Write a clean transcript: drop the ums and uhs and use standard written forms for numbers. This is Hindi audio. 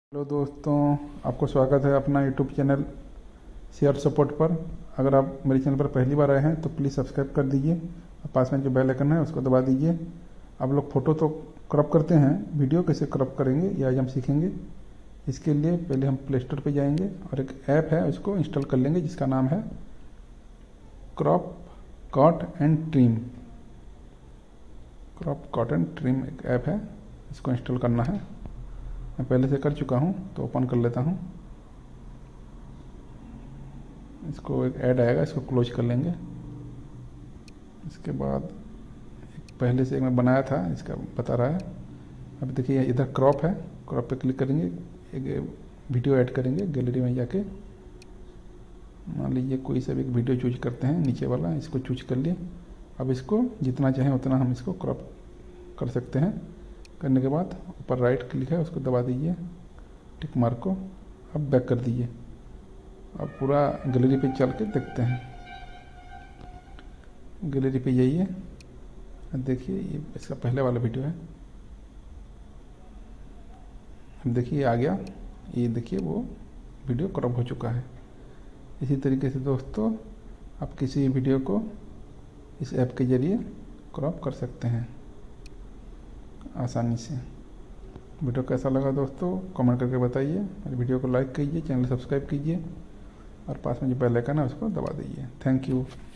हेलो दोस्तों, आपको स्वागत है अपना यूट्यूब चैनल शेयर सपोर्ट पर। अगर आप मेरे चैनल पर पहली बार आए हैं तो प्लीज़ सब्सक्राइब कर दीजिए और पास में जो बेल आइकन है उसको दबा दीजिए। आप लोग फ़ोटो तो क्रॉप करते हैं, वीडियो कैसे क्रॉप करेंगे ये आज हम सीखेंगे। इसके लिए पहले हम प्ले स्टोर पर जाएंगे और एक ऐप है उसको इंस्टॉल कर लेंगे जिसका नाम है crop cut and trim. Crop cut and trim एक ऐप है, इसको इंस्टॉल करना है। मैं पहले से कर चुका हूँ तो ओपन कर लेता हूँ। इसको एक ऐड आएगा, इसको क्लोज कर लेंगे। इसके बाद पहले से एक मैं बनाया था, इसका बता रहा है। अब देखिए इधर क्रॉप है, क्रॉप पे क्लिक करेंगे, एक वीडियो ऐड करेंगे गैलरी में जाके। मान लीजिए कोई सा भी एक वीडियो चूज करते हैं, नीचे वाला इसको चूज कर लिए। अब इसको जितना चाहें उतना हम इसको क्रॉप कर सकते हैं। करने के बाद ऊपर राइट क्लिक है, उसको दबा दीजिए टिक मार्क को। अब बैक कर दीजिए। अब पूरा गैलरी पे चल के देखते हैं। गैलरी पे जाइए, देखिए ये इसका पहले वाला वीडियो है। अब देखिए आ गया, ये देखिए वो वीडियो क्रॉप हो चुका है। इसी तरीके से दोस्तों आप किसी वीडियो को इस ऐप के ज़रिए क्रॉप कर सकते हैं आसानी से। वीडियो कैसा लगा दोस्तों कमेंट करके बताइए। मेरे वीडियो को लाइक कीजिए, चैनल सब्सक्राइब कीजिए और पास में जो बेल आइकन है उसको दबा दीजिए। Thank you.